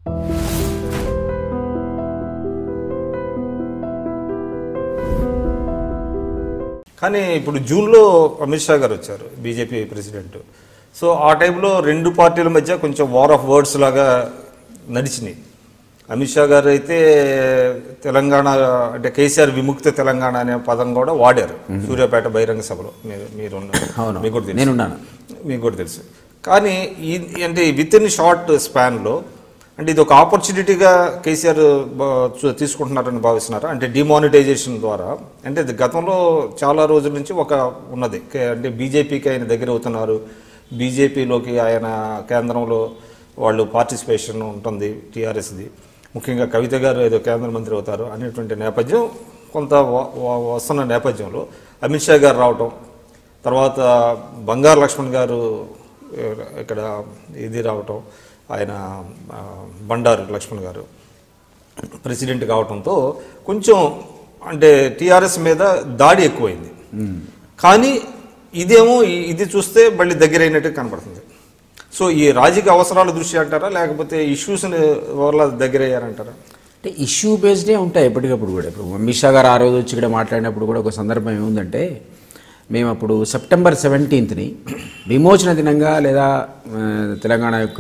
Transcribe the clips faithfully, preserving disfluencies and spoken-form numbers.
కానీ ఇప్పుడు జూన్లో అమిత్ షా గారు వచ్చారు, బీజేపీ ప్రెసిడెంట్. సో ఆ టైంలో రెండు పార్టీల మధ్య కొంచెం వార్ ఆఫ్ వర్డ్స్ లాగా నడిచినాయి. అమిత్ షా గారు అయితే తెలంగాణ అంటే కేసీఆర్ విముక్త తెలంగాణ అనే పదం కూడా వాడారు సూర్యాపేట బహిరంగ సభలో. మీరు మీరు మీకు కూడా తెలుసు, మీకు కూడా తెలుసు. కానీ ఈ అంటే విత్ ఇన్ షార్ట్ స్పాన్లో అంటే ఇది ఒక ఆపర్చునిటీగా కేసీఆర్ తీసుకుంటున్నారని భావిస్తున్నారా? అంటే డిమానిటైజేషన్ ద్వారా, అంటే గతంలో చాలా రోజుల నుంచి ఒక ఉన్నది అంటే బీజేపీకి ఆయన దగ్గర అవుతున్నారు, బీజేపీలోకి ఆయన కేంద్రంలో వాళ్ళు పార్టిసిపేషన్ ఉంటుంది టీఆర్ఎస్ది, ముఖ్యంగా కవిత గారు ఏదో కేంద్ర మంత్రి అవుతారు అనేటువంటి నేపథ్యం కొంత వస్తున్న నేపథ్యంలో అమిత్ షా గారు రావటం, తర్వాత బంగారు లక్ష్మణ్ గారు ఇక్కడ ఇది రావటం, ఆయన బండారు లక్ష్మణ్ గారు ప్రెసిడెంట్ కావడంతో కొంచెం అంటే టీఆర్ఎస్ మీద దాడి ఎక్కువైంది. కానీ ఇదేమో ఇది చూస్తే మళ్ళీ దగ్గర అయినట్టు కనపడుతుంది. సో ఈ రాజకీయ అవసరాల దృష్టి అంటారా, లేకపోతే ఇష్యూస్ వల్ల దగ్గర అయ్యారంటారా? అంటే ఇష్యూ బేస్డే ఉంటాయి ఎప్పటికప్పుడు కూడా. ఇప్పుడు అమిత్ షా గారు ఆ రోజు వచ్చి ఇక్కడ మాట్లాడినప్పుడు కూడా ఒక సందర్భం ఏముందంటే, మేము అప్పుడు సెప్టెంబర్ సెవెంటీన్త్ని విమోచన దినంగా లేదా తెలంగాణ యొక్క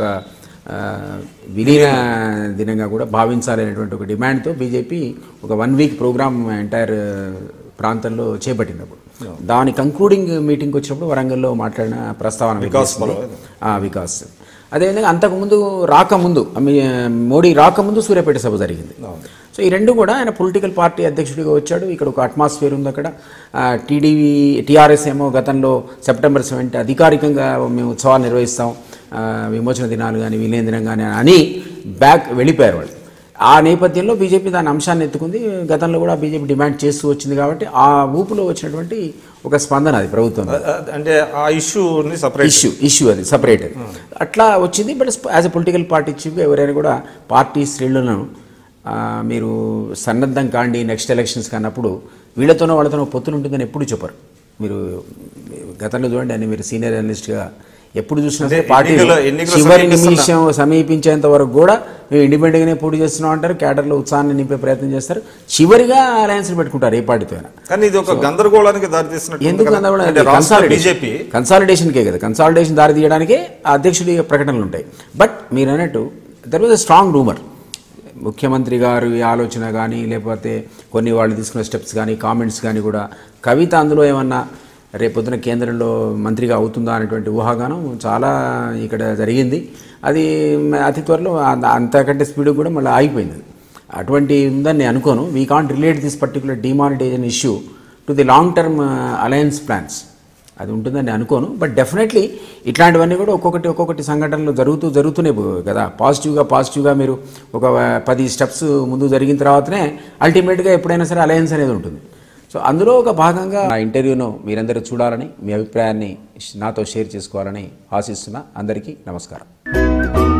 విలీన దినంగా కూడా భావించాలనేటువంటి ఒక డిమాండ్తో బీజేపీ ఒక వన్ వీక్ ప్రోగ్రామ్ ఎంటైర్ ప్రాంతంలో చేపట్టినప్పుడు దాని కంక్లూడింగ్ మీటింగ్కి వచ్చినప్పుడు వరంగల్లో మాట్లాడిన ప్రస్తావన వికాస్ వికాస్ అదేవిధంగా అంతకుముందు రాకముందు మోడీ రాకముందు సూర్యాపేట సభ జరిగింది. సో ఈ రెండు కూడా ఆయన పొలిటికల్ పార్టీ అధ్యక్షుడిగా వచ్చాడు. ఇక్కడ ఒక అట్మాస్ఫియర్ ఉంది. అక్కడ టీడీవీ టీఆర్ఎస్ ఏమో గతంలో సెప్టెంబర్ సెవెంటీ అధికారికంగా మేము ఉత్సవాలు నిర్వహిస్తాం, విమోచన దినాలు కానీ విలీన దినం కానీ అని బ్యాక్ వెళ్ళిపోయారు వాళ్ళు. ఆ నేపథ్యంలో బీజేపీ దాని అంశాన్ని ఎత్తుకుంది. గతంలో కూడా బీజేపీ డిమాండ్ చేస్తూ వచ్చింది కాబట్టి ఆ ఊపులో వచ్చినటువంటి ఒక స్పందన అది ప్రభుత్వం అంటే ఆ ఇష్యూని సపరేట్ ఇష్యూ ఇష్యూ అది సపరేట్ అట్లా వచ్చింది. But as a political party చీఫ్గా ఎవరైనా కూడా పార్టీ శ్రేణులను మీరు సన్నద్ధం కాండి నెక్స్ట్ ఎలక్షన్స్ కన్నప్పుడు వీళ్ళతోనో వాళ్ళతోనో పొత్తులు ఉంటుందని ఎప్పుడు చెప్పరు. మీరు గతంలో చూడండి అని మీరు సీనియర్ జర్నలిస్ట్గా ఎప్పుడు చూసినా సరే పార్టీ చివరి నిమిషం సమీపించేంత వరకు కూడా మేము ఇండిపెండెంట్గానే పోటీ చేస్తున్నాం అంటారు, క్యాడర్లో ఉత్సాహాన్ని నింపే ప్రయత్నం చేస్తారు, చివరిగా అలయన్స్ పెట్టుకుంటారు ఏ పార్టీతో అయినా. కానీ ఇది ఒక గందరగోళానికి దారితీస్తున్నట్టు. ఎందుకు గందరగోళం? కన్సాలిడేషన్కే కదా, కన్సాలిడేషన్ దారి తీయడానికే అధ్యక్షుడి ప్రకటనలు ఉంటాయి. బట్ మీరు అన్నట్టు there was a strong rumour. ముఖ్యమంత్రి గారు ఆలోచన కానీ లేకపోతే కొన్ని వాళ్ళు తీసుకున్న స్టెప్స్ కానీ కామెంట్స్ కానీ కూడా కవిత అందులో ఏమన్నా రేపొద్దున కేంద్రంలో మంత్రిగా అవుతుందా అనేటువంటి ఊహాగానం చాలా ఇక్కడ జరిగింది. అది అతి త్వరలో అంతకంటే స్పీడ్ కూడా మళ్ళీ ఆగిపోయింది. అటువంటి ఉందని నేను అనుకోను. We can't relate this particular demonetisation issue to the long term alliance plans. అది ఉంటుందని అనుకోను. బట్ డెఫినెట్లీ ఇట్లాంటివన్నీ కూడా ఒక్కొక్కటి ఒక్కొక్కటి సంఘటనలు జరుగుతూ జరుగుతూనే కదా. పాజిటివ్గా పాజిటివ్గా మీరు ఒక పది స్టెప్స్ ముందు జరిగిన తర్వాతనే అల్టిమేట్గా ఎప్పుడైనా సరే అలయన్స్ అనేది ఉంటుంది. సో అందులో ఒక భాగంగా నా ఇంటర్వ్యూను మీరందరూ చూడాలని, మీ అభిప్రాయాన్ని నాతో షేర్ చేసుకోవాలని ఆశిస్తున్నా. అందరికీ నమస్కారం.